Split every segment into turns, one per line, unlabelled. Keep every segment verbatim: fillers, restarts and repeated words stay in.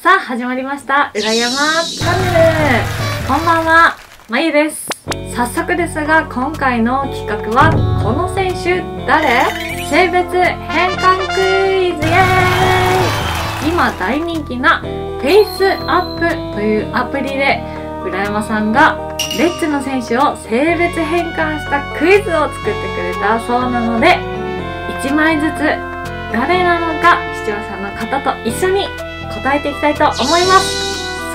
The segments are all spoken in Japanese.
さあ始まりました裏山チャンネル。こんばんは、まゆです。早速ですが今回の企画はこの選手誰？性別変換クイズイエーイ。今大人気なフェイスアップというアプリで浦山さんがレッツの選手を性別変換したクイズを作ってくれたそうなのでいちまいずつ誰なのか視聴者の方と一緒に答えていきたいと思います。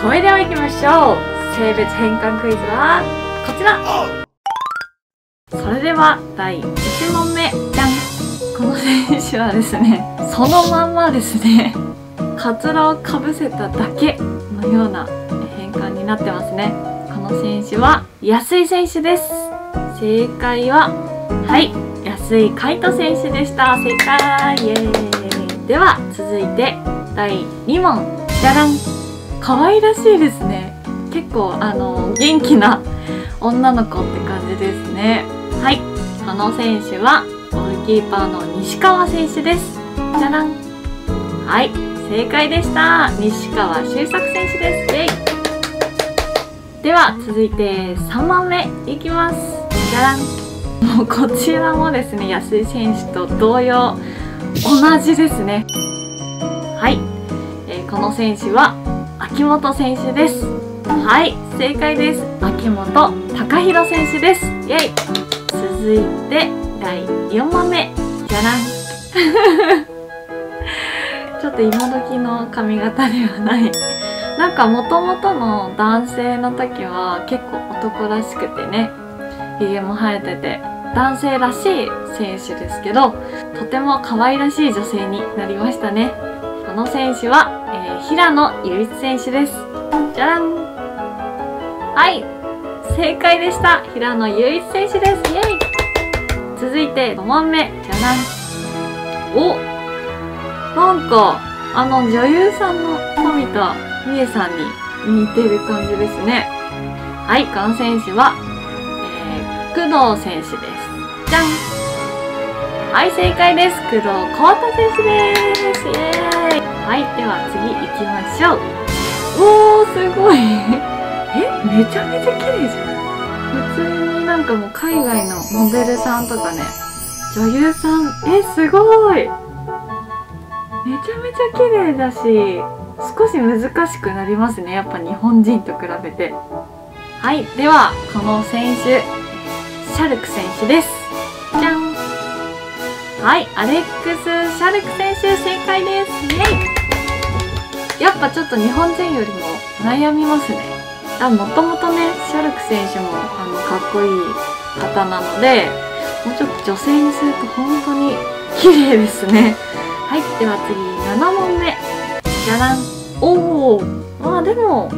それでは行きましょう。性別変換クイズはこちら。それではだいいちもんめ、じゃん。この選手はですね、そのまんまですねカツラをかぶせただけのような変換になってますね。この選手は安井選手です。正解ははい安井海斗選手でした。正解イエーイ。では続いてだいにもん、じゃらん。可愛らしいですね。結構あの元気な女の子って感じですね。はい、この選手はゴールキーパーの西川選手です。じゃらん。はい、正解でした。西川周作選手です。イエイ。では続いてさんもんめいきます。じゃらん。もうこちらもですね、安井選手と同様同じですね。はい、えー、この選手は秋元選手です。はい、正解です。秋元貴弘選手です。イェイ。続いてだいよんもんめ、じゃらんちょっと今時の髪型ではないなんかもともとの男性の時は結構男らしくてね、ひげも生えてて男性らしい選手ですけど、とても可愛らしい女性になりましたね。この選手は、えー、平野雄一選手です。じゃらん。はい、正解でした。平野雄一選手です。イエイ。続いてごもんめ、じゃらん。お、なんかあの女優さんの富田美恵さんに似てる感じですね。はい、この選手は、えー、工藤選手です。じゃん。はい、正解です。工藤幸太選手です。イエーイ。はい、では次行きましょう。おー、すごいえ、めちゃめちゃ綺麗じゃない？普通になんかもう海外のモデルさんとかね、女優さん、え、すごい。めちゃめちゃ綺麗だし、少し難しくなりますね。やっぱ日本人と比べて。はい、ではこの選手、シャルク選手です。じゃん。はい、アレックス・シャルク選手、正解です。イエイ。やっぱちょっと日本人よりも悩みますね。あ、もともとね、シャルク選手もあのかっこいい方なので、もうちょっと女性にすると本当に綺麗ですね。はい、では次ななもんめ、じゃらん。おお、まあでも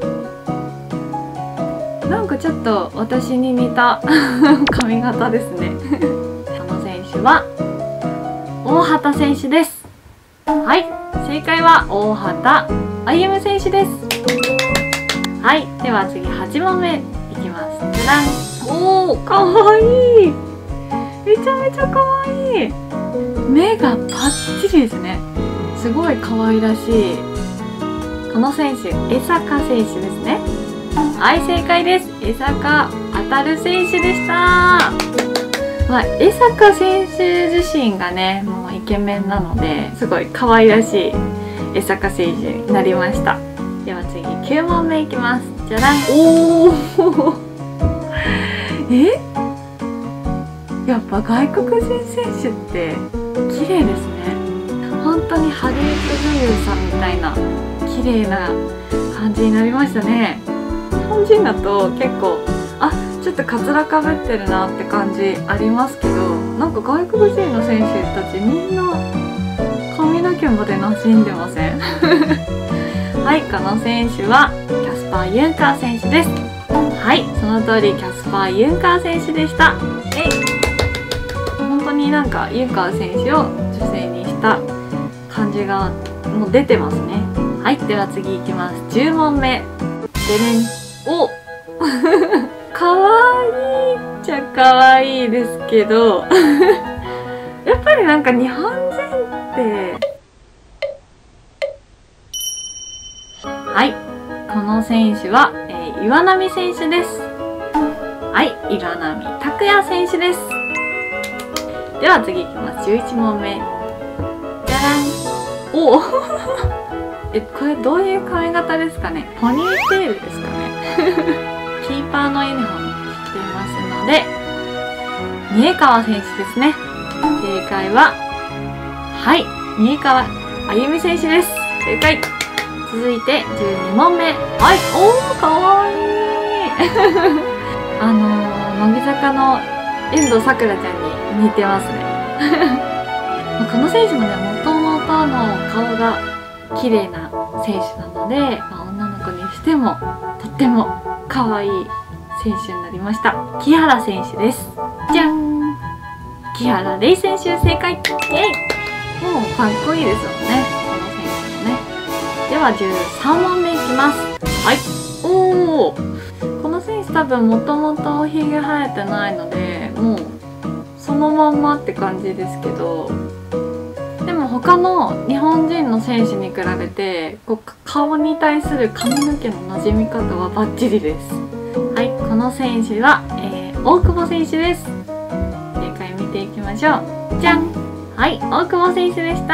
なんかちょっと私に似た髪型ですねこの選手は大畑選手です。はい、正解は大畑歩選手です。はい、では次はちもんめいきます。じゃらん。おお、かわいい。めちゃめちゃかわいい。目がパッチリですね。すごい可愛らしい。この選手、江坂選手ですね。はい、正解です。江坂渉選手でした。まあ、江坂選手自身がね、もうイケメンなので、すごい可愛らしい江坂選手になりました。では次きゅうもんめいきます。じゃらん。おおえ、やっぱ外国人選手って綺麗ですね。本当にハリウッド女優さんみたいな綺麗な感じになりましたね。日本人だと結構あ、ちょっとカツラかぶってるなって感じありますけど、なんか外国人の選手たちみんな髪の毛まで馴染んでませんはい、この選手はキャスパー・ユンカー選手です。はい、その通りキャスパー・ユンカー選手でした。えい。本当になんかユンカー選手を女性にした感じがもう出てますね。はい、では次いきます。じゅうもんめ。でねん。おかわいいっちゃかわいいですけどやっぱりなんか日本人ってはい、この選手は、えー、岩波選手です。はい、岩波拓也選手です。では次いきます。じゅういちもんめ。じゃらん。おおえ、これどういう髪型ですかね。ポニーテールですかねキーパーのユニフォーム着てますので、三重川選手ですね。正解は、はい、三重川あゆみ選手です。正解。続いてじゅうにもんめ。はい、おー、かわいいあのー、乃木坂の遠藤さくらちゃんに似てますねこの選手もね、もともとの顔が綺麗な選手なので、まあ、女の子にしてもとっても可愛い選手になりました。木原選手です。じゃん、木原玲選手、正解。イエイ。もうかっこいいですよね、この選手もね。ではじゅうさんもんめいきます。はい、おお、この選手多分もともとひげ生えてないので、もうそのまんまって感じですけど、でも他の日本人の選手に比べてこう顔に対する髪の毛の馴染み方はバッチリです。はい、この選手は、えー、大久保選手です。正解見ていきましょう。じゃん。はい、大久保選手でした。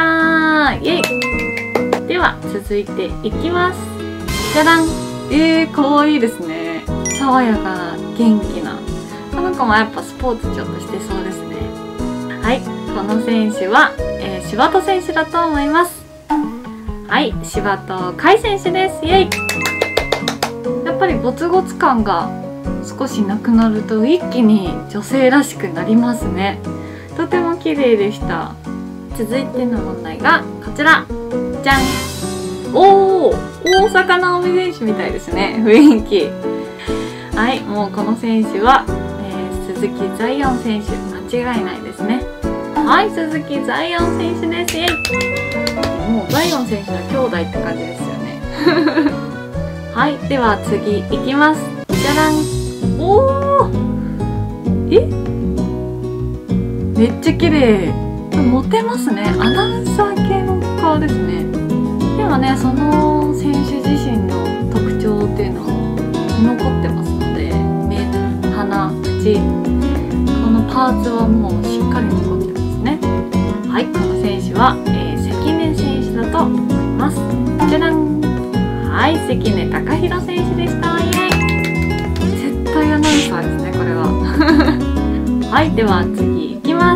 イエイ。では続いていきます。じゃらん。えー、かわいいですね。爽やかな元気な、この子もやっぱスポーツちょっとしてそうですね。はい、この選手は、えー、柴戸選手だと思います。はい、柴戸海選手です。イエイ。やっぱりゴツゴツ感が少しなくなると一気に女性らしくなりますね。とても綺麗でした。続いての問題がこちら。じゃん。おお、大坂なおみ選手みたいですね、雰囲気。はい、もうこの選手は、えー、鈴木ザイオン選手、間違いないですね。はい、鈴木ザイオン選手です。イエイ。もうザイオン選手の兄弟って感じですよねはい、では次いきます。じゃらん。おー、え、めっちゃ綺麗。モテますね。アナウンサー系の顔ですね。でもね、その選手自身の特徴っていうのも残ってますので、目、鼻、口、このパーツはもうしっかり残ってますね。はい、この選手は、えー、関根選手だと思います。じゃらん。はい、関根貴弘選手でした。イエイ。絶対アナウンサーですね、これははい、では次いきます。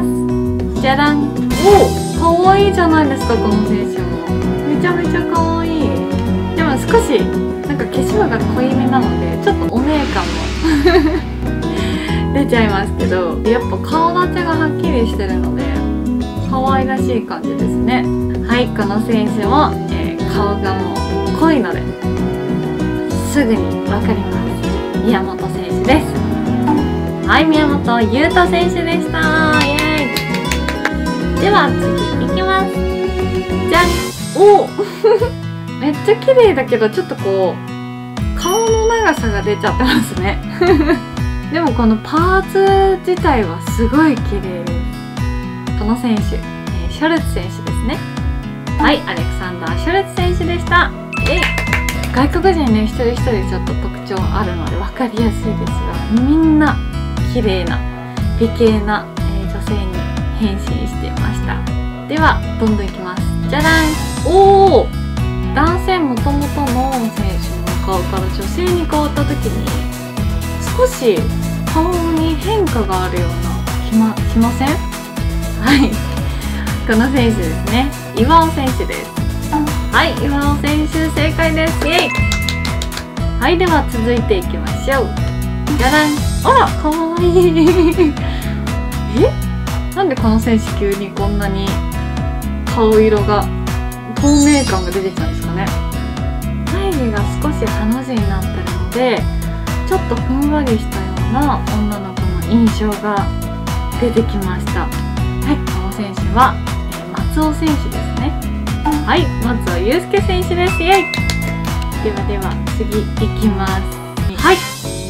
じゃらん。お、かわいいじゃないですか、この選手も。めちゃめちゃかわいい。でも少しなんか化粧が濃いめなので、ちょっとお姉感も出ちゃいますけど、やっぱ顔立ちがはっきりしてるので可愛らしい感じですね。はい、この選手も、えー、顔がもう濃いのですぐにわかります。宮本選手です。はい、宮本優太選手でした。イエーイ。では次いきます。じゃん。おめっちゃ綺麗だけど、ちょっとこう顔の長さが出ちゃってますねでもこのパーツ自体はすごい綺麗です。この選手、えー、ショルツ選手ですね。はい、アレクサンダー・ショルツ選手でした。え外国人ね、一人一人ちょっと特徴あるので分かりやすいですが、みんな綺麗な美形な、えー、女性に変身していました。ではどんどんいきます。じゃらん。おお、男性もともとの選手の顔から女性に変わった時に少し顔に変化があるような気ましません？はい、この選手ですね。岩尾選手です。はい、岩尾選手正解です。イエイ。はい、では続いていきましょう。じゃらん。あら、かわいいえ、なんでこの選手急にこんなに顔色が透明感が出てきたんですかね。眉毛が少しハの字になってるので、ちょっとふんわりしたような女の子の印象が出てきました。はい、この選手は、えー、松尾選手ですね。はい、松尾祐介選手です。イエイ。ではでは次いきます。はい、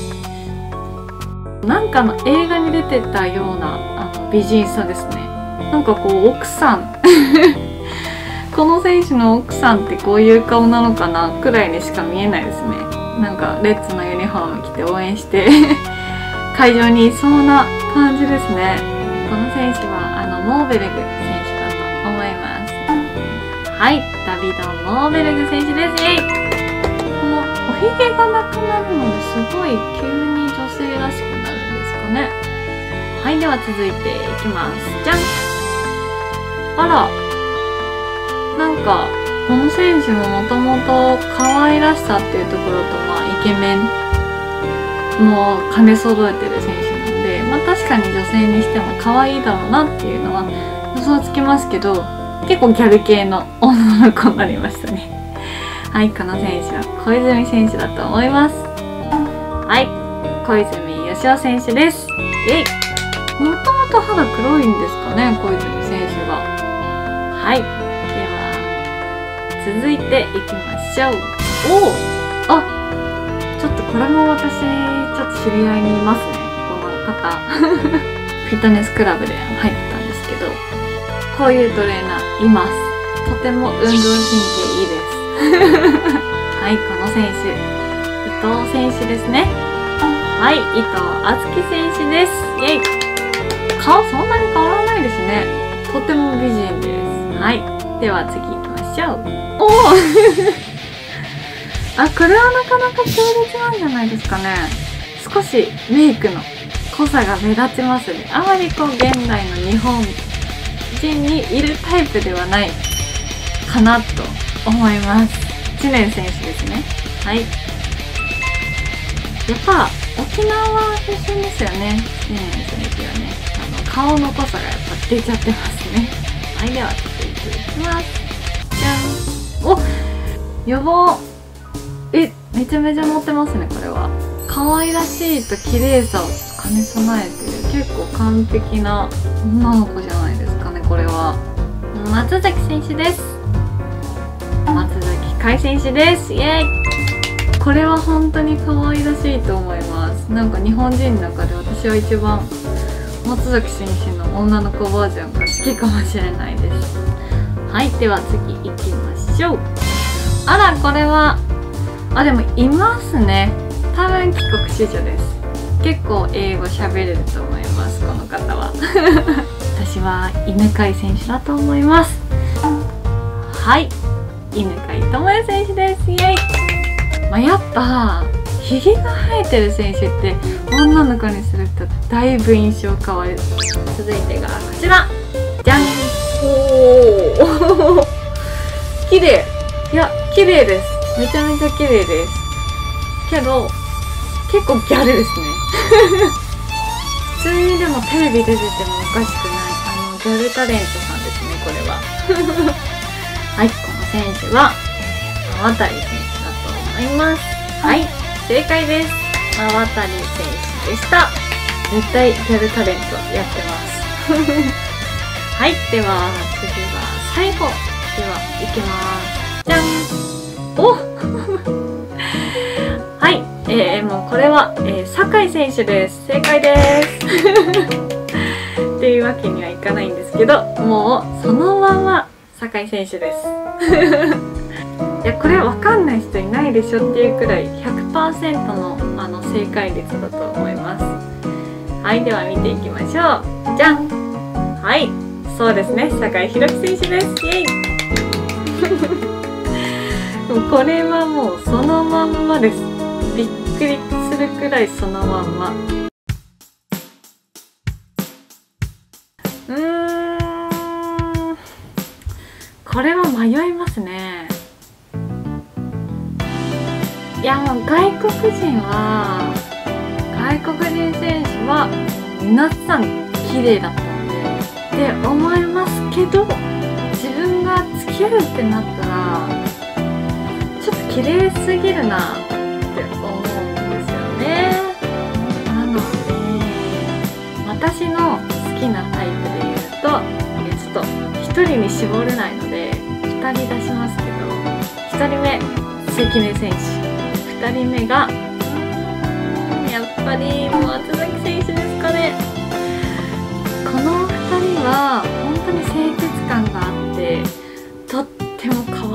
なんかの映画に出てたようなあの美人さですね。なんかこう奥さんこの選手の奥さんってこういう顔なのかなくらいにしか見えないですね。なんかレッツのユニフォーム着て応援して会場にいそうな感じですね。この選手はあのモーベルグ選手だと思います。はい、ダビド・モーベルグ選手です。イエイ。このおひげがなくなるのですごい急に女性らしくなるんですかね。はい、では続いていきます。じゃん。あら、なんかこの選手ももともと可愛らしさっていうところと、まあイケメンも兼ね揃えてる選手なので、まあ確かに女性にしても可愛いだろうなっていうのは予想つきますけど、結構ギャル系の女の子になりましたね。はい、この選手は小泉選手だと思います。はい、小泉よしお選手です。えい。もともと肌黒いんですかね、小泉選手が。はい、では続いていきましょう。おお、あ、ちょっとこれも私ちょっと知り合いにいますね、この方フィットネスクラブで入ってたんですけど、こういうトレーナーいます。とても運動神経いいですはい、この選手伊藤選手ですね。はい、伊藤敦樹選手です。イエイ。顔そんなに変わらないですね。とても美人です。はい、では次行きましょう。おおあ、これはなかなか強烈なんじゃないですかね。少しメイクの濃さが目立ちますね。あまりこう現代の日本人にいるタイプではないかなと思います。知念選手ですね。はい、やっぱ沖縄出身ですよね、知念選手はね。あの顔の濃さがやっぱ出ちゃってますね。はい、では続いていきます。じゃん。お、予防。え、めちゃめちゃ乗ってますね。これは可愛らしいと綺麗さを兼ね備えてる、結構完璧な女の子じゃないですかね。これは松崎選手です。松崎海選手です。イエイ。これは本当に可愛らしいと思います。なんか日本人の中で私は一番松崎選手の女の子バージョンが好きかもしれないです。はい、では次行きましょう。あら、これはあ、でもいますね。多分帰国子女です。結構英語喋れると思います、この方は私は犬飼選手だと思います。はい、犬飼智也選手です。イエイ。まあ、やっぱひげが生えてる選手って女の子にするとだいぶ印象変わる。続いてがこちら。じゃん。おお綺麗。いや、綺麗です。めちゃめちゃ綺麗ですけど結構ギャルですね普通にでもテレビ出ててもおかしくない、あのギャルタレントさんですね、これははい、この選手は馬渡選手だと思います。はい、正解です。馬渡選手でした。絶対ギャルタレントやってますはい、では次は最後ではいきます。じゃん。おはい、えー、もうこれは、えー、酒井選手です。正解ですっていうわけにはいかないんですけど、もうそのまま酒井選手ですいや、これわかんない人いないでしょっていうくらい ひゃくパーセント の, あの正解率だと思います。はい、では見ていきましょう。じゃん。はい、そうですね、酒井宏樹選手です。イエイこれはもうそのまんまです。びっくりするくらいそのまんま。うーん、これは迷いますね。いや、もう外国人は外国人選手は皆さん綺麗だったんでって思いますけど、自分が付き合うってなったらちょっと綺麗すぎるなって思うんですよね。なので私の好きなタイプで言うと、えちょっとひとりに絞れないのでふたり出しますけど、ひとりめ関根選手、ふたりめがやっぱり松崎選手ですかね。このふたりは本当に清潔感があってとって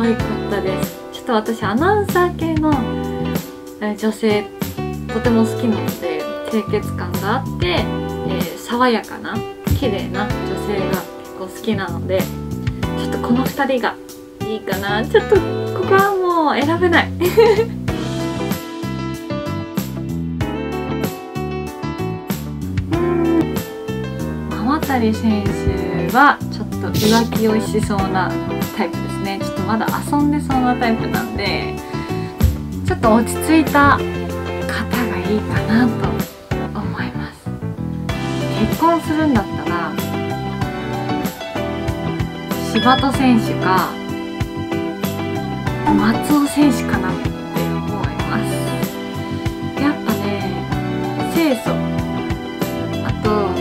可愛かったです。ちょっと私アナウンサー系の女性とても好きなので、清潔感があって、えー、爽やかな綺麗な女性が結構好きなので、ちょっとこのふたりがいいかな。ちょっとここはもう選べない浜谷選手はちょっと浮気をしそうなタイプですね。ちょっとまだ遊んでそうなタイプなんで、ちょっと落ち着いた方がいいかなと思います。結婚するんだったら柴戸選手か松尾選手かなって思います。やっぱね、清楚、あと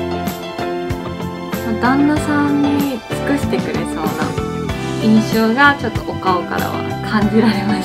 旦那さんに尽くしてくれそうな印象がちょっとお顔からは感じられました。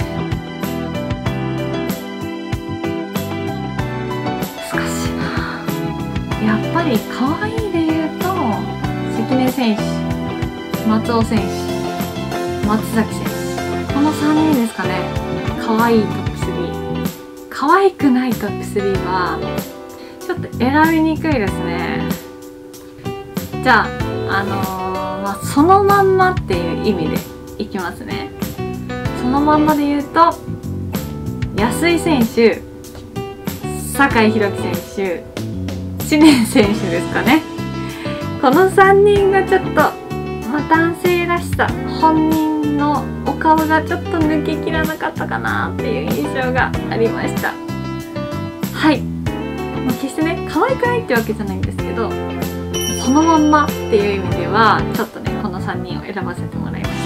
難しいな。やっぱり可愛いで言うと関根選手、松尾選手、松崎選手、このさんにんですかね。可愛いトップスリー、可愛くないトップスリーはちょっと選びにくいですね。じゃあ、あのー、まあ、そのまんまっていう意味でいきますね。そのまんまで言うと安井選手、酒井宏樹選手、知念選手ですかね。このさんにんがちょっと、まあ、男性らしさ、本人のお顔がちょっと抜けきらなかったかなっていう印象がありました。はい、まあ、決してね可愛くないってわけじゃないんですけど、そのまんまっていう意味ではちょっとねこのさんにんを選ばせてもらいました。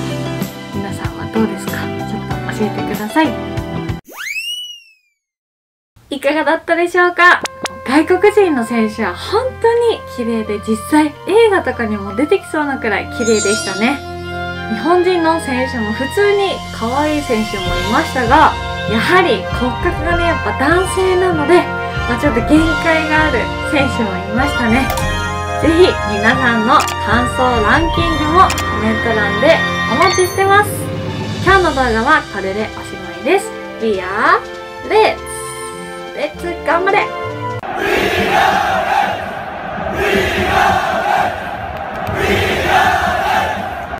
皆さんはどうですか？ちょっと教えてください。いかがだったでしょうか？外国人の選手は本当に綺麗で、実際映画とかにも出てきそうなくらい綺麗でしたね。日本人の選手も普通に可愛い選手もいましたが、やはり骨格がねやっぱ男性なので、まあ、ちょっと限界がある選手もいましたね。ぜひ皆さんの感想ランキングもコメント欄でお待ちしてます。今日の動画はこれでおしまいです。We are Let's! Let's 頑張れ！